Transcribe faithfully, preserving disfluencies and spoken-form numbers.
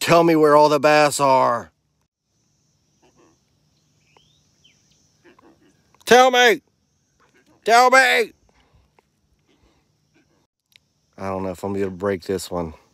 Tell me where all the bass are. Tell me. Tell me. I don't know if I'm going to be able to break this one.